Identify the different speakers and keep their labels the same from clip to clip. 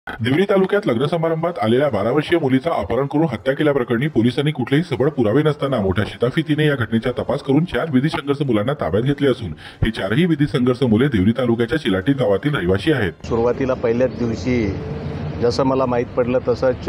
Speaker 1: देवरी तालुक्यात लग्न समारंभात आलेल्या 12 वर्षीय मुलीचा अपहरण करून हत्या केल्याप्रकरणी पोलिसांनी कुठलेही सबळ पुरावे नसताना मोठ्या शिताफितीने या घटनेचा तपास करून 4 विधी संघर्ष मुलांना ताब्यात घेतले असून हे 4ही विधी संघर्ष मुले देवरी तालुक्याच्या चिलाटी गावातील रहिवासी आहेत।
Speaker 2: सुरुवातीला पहिल्याच दिवशी जसं मला माहीत पडलं तसंच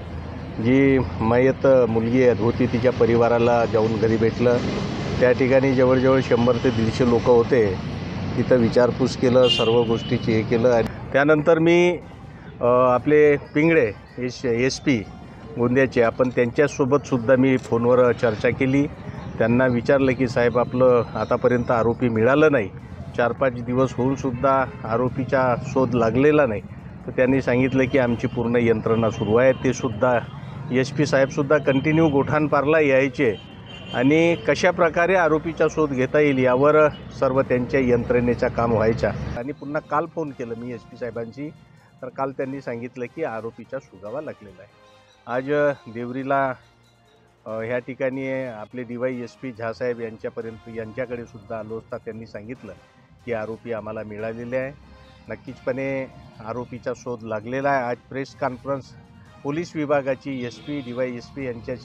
Speaker 2: जी मयत मुलगी होती तिच्या परिवाराला जाऊन घरी भेटलं। त्या ठिकाणी जवळजवळ 100 ते 150 लोक होते। तिथं विचारपूस केलं, सर्व गोष्टीची हे केलं आणि त्यानंतर मी आपले पिंगळे SP गोंदियाचे आपण त्यांच्यासोबतसुद्धा मी फोनवर चर्चा केली। त्यांना विचारलं की साहेब आपलं आतापर्यंत आरोपी मिळालं नाही, 4-5 दिवस होऊनसुद्धा आरोपीचा शोध लागलेला नाही। तर त्यांनी सांगितलं की आमची पूर्ण यंत्रणा सुरू आहे। ते सुद्धा SP साहेबसुद्धा कंटिन्यू गोठाणपारला यायचे आणि कशा प्रकारे आरोपीचा शोध घेता येईल यावर सर्व त्यांच्या यंत्रणेचा काम व्हायचा। आणि पुन्हा काल फोन केलं मी SP साहेबांची, तर काल त्यांनी सांगितलं की आरोपीचा सुगावा लागलेला आहे। आज देवरीला ह्या ठिकाणी आपले DYSP झासाहेब यांच्याकडे सुद्धा आलो असता त्यांनी सांगितलं की आरोपी आम्हाला मिळालेले आहे, नक्कीचपणे आरोपीचा शोध लागलेला आहे। आज प्रेस कॉन्फरन्स पोलीस विभागाची SP DYSP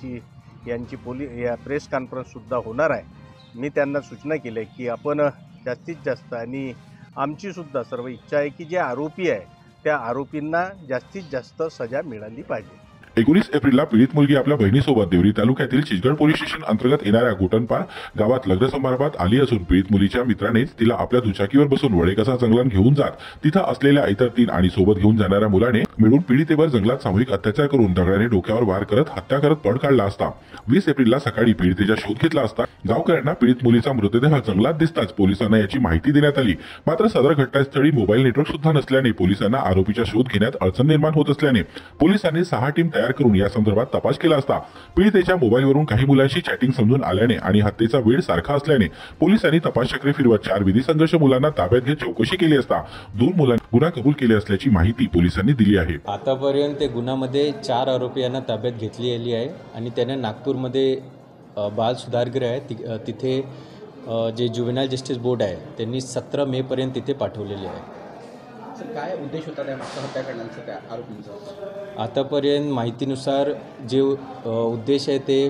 Speaker 2: यांची प्रेस कॉन्फरन्ससुद्धा होणार आहे। मी त्यांना सूचना केली की आपण जास्तीत जास्त आणि आमचीसुद्धा सर्व इच्छा आहे की जे आरोपी आहे त्या आरोपींना जास्तीत जास्त सजा मिळाली पाहिजे।
Speaker 1: 19 एप्रिलला पीडित मुलगी आपल्या बहिणीसोबत देवरी तालुक्यातील चिचगड पोलीस स्टेशन अंतर्गत येणाऱ्या गोठणपार गावात लग्न समारंभात आली असून पीडित मुलीच्या मित्रानेच तिला आपल्या दुचाकीवर बसून वडेकसा जंगलात घेऊन जात तिथं असलेल्या इतर 3 आणि सोबत घेऊन जाणाऱ्या मुलाने मिळून पीडितेवर जंगलात सामूहिक अत्याचार करून दगडाने डोक्यावर वार करत हत्या करत पळ काढला असता 20 एप्रिलला सकाळी पीडितेचा शोध घेतला असता गावकऱ्यांना पीडित मुलीचा मृतदेह जंगलात दिसताच पोलिसांना याची माहिती देण्यात आली। मात्र सदर घटनास्थळी मोबाईल नेटवर्क सुद्धा नसल्याने पोलिसांना आरोपीचा शोध घेण्यात अडचण निर्माण होत असल्याने पोलिसांनी 6 टीम तयार करून या संदर्भात तपास केला असता पीडितेच्या मोबाईलवरून काही मुलांशी चॅटिंग समजून आल्याने आणि हत्येचा वेळ सारखा असल्याने पोलिसांनी तपास चक्रे फिरवत 4 विधी संघर्ष मुलांना ताब्यात घेत चौकशी केली असता 2 मुलांनी गुन्हा कबूल केले असल्याची माहिती पोलिसांनी दिली आहे।
Speaker 3: आतापर्यंत ते गुन्ह्यामध्ये 4 आरोपींना ताब्यात घेतली आहे आणि त्यांना नागपूरमध्ये बाल सुधारगृह आहे तिथे जे जुवेनाइल जस्टिस बोर्ड आहे त्यांनी 17 मे पर्यंत तिथे पाठवलेले आहे।
Speaker 4: सर काय उद्देश होता त्या मागचा हत्या करण्याचा त्या आरोपींचा?
Speaker 3: आतापर्यंत माहितीनुसार जे उद्देश आहे ते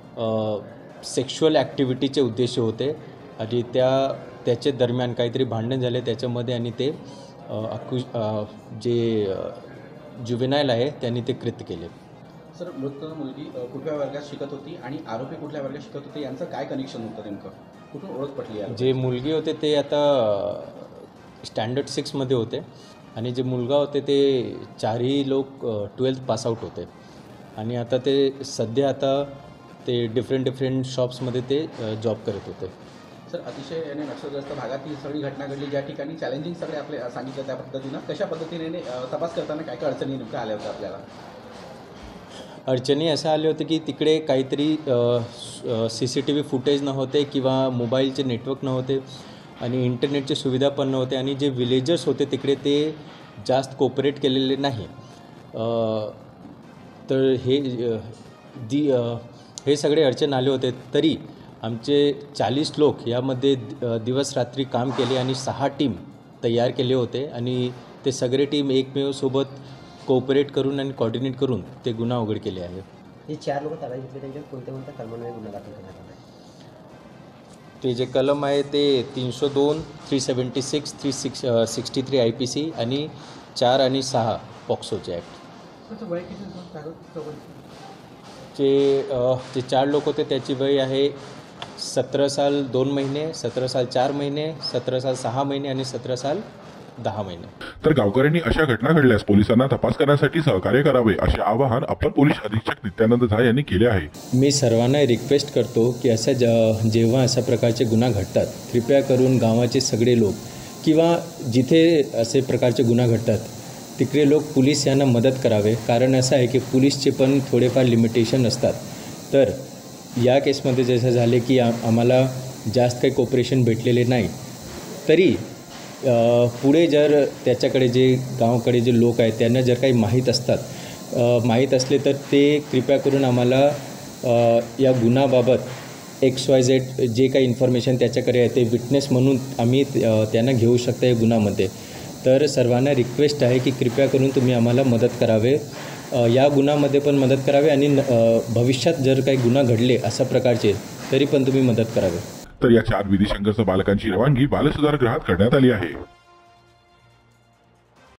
Speaker 3: सेक्शुअल ॲक्टिव्हिटीचे उद्देश होते आणि त्याच्या दरम्यान काहीतरी भांडण झाले त्याच्यामध्ये आणि ते जे जुवेनाइल आहे त्यांनी ते कृत्य केले।
Speaker 4: सर मृत मुलगी कुठल्या वर्गात शिकत होती आणि आरोपी कुठल्या वर्गात शिकत होते यांचं काय कनेक्शन होतं नेमकं, कुठून ओळख पटली?
Speaker 3: जे मुलगी होते ते आता स्टँडर्ड 6 मध्ये होते आणि जे मुलगा होते ते 4ही लोक 12th पास आउट होते आणि आता ते सध्या ते डिफरंट शॉप्समध्ये ते जॉब करत होते।
Speaker 4: सर अतिशय नक्षलग्रस्त भागात ही सगळी घटना घडली ज्या ठिकाणी चॅलेंजिंग सगळे आपले सांगितलं त्या पद्धतीनं कशा पद्धतीने तपास करताना काय काय अडचणी नेमक्या आल्या होत्या आपल्याला?
Speaker 3: अडचणी अशा आल्या होत्या की तिकडे काहीतरी CCTV फुटेज नव्हते किंवा मोबाईलचे नेटवर्क नव्हते आणि इंटरनेटची सुविधा पण नव्हते आणि जे विलेजर्स होते तिकडे ते जास्त कोऑपरेट केलेले नाही। तर हे सगळे अडचण आले होते तरी आमचे 40 लोक यामध्ये दिवस रात्री काम केले आणि 6 टीम तयार केले होते आणि ते सगळे टीम एकमेव सोबत कोऑपरेट करून आणि कोऑर्डिनेट करून ते गुन्हा उघड केले आहे।
Speaker 5: हे 4 लोक ताब्यात घेतले त्यांच्यावर कोणत्या कलमांवर गुन्हा दाखल करण्यात आला आहे?
Speaker 3: ते जे कलम आहे ते 302, 376, 363 IPC आणि 4 आणि 6 पॉक्सोचे ॲक्ट। जे 4 लोक होते त्याची वय आहे 17 साल 2 महिने, 17 साल 4 महिने, 17 साल 6 महिने आणि 17 साल 10 महिने।
Speaker 1: तर गावकऱ्यांनी अशा घटना घडल्यास पोलिसांना तपास करण्यासाठी सहकार्य करावे असे आवाहन अप्पर पोलीस अधीक्षक नित्यानंद झा यांनी केले आहे।
Speaker 3: मी सर्वांना रिक्वेस्ट करतो की जेव्हा अशा प्रकारचे गुन्हा घडतात कृपया करून गावाचे सगळे लोक किंवा जिथे असे प्रकारचे गुन्हा घडतात तिकडे लोक पोलीस यांना मदत करावे, कारण असं आहे की पोलीसचे पण थोडेफार लिमिटेशन असतात। तर या केसमध्ये जसं झाले की आम्हाला जास्त काही कोऑपरेशन भेटलेले नाही तरी पुढे जर त्याच्याकडे जे गावाकडे जे लोक आहेत त्यांना जर काही माहीत असले तर ते कृपया करून आम्हाला या गुन्ह्याबाबत XYZ जे काही इन्फॉर्मेशन त्याच्याकडे आहे ते विटनेस म्हणून आम्ही त्यांना घेऊ शकतो या गुन्ह्यामध्ये। तर सर्वांना रिक्वेस्ट आहे की कृपया करून तुम्ही आम्हाला मदत करावे, या गुन्ह्यामध्ये पण मदत करावे आणि भविष्यात जर काही गुन्हा घडले अशा प्रकारचे तरी पण तुम्ही मदत करावे.
Speaker 1: तर या 4 विधी संघर्ष बालकांची रवानगी बालसुधारगृहात करण्यात आली आहे.